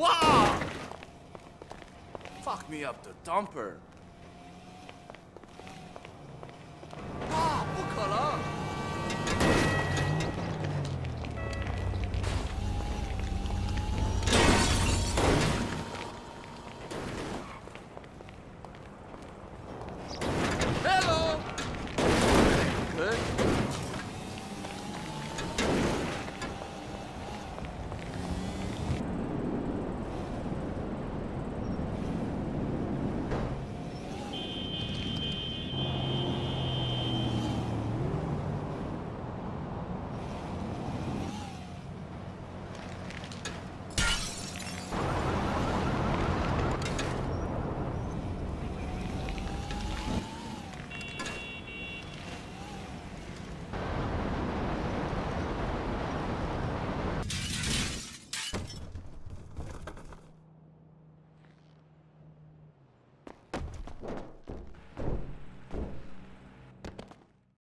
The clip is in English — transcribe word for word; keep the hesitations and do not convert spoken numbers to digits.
Wow! Fuck me up the dumper. 哇，不可能！ Hello. Good. You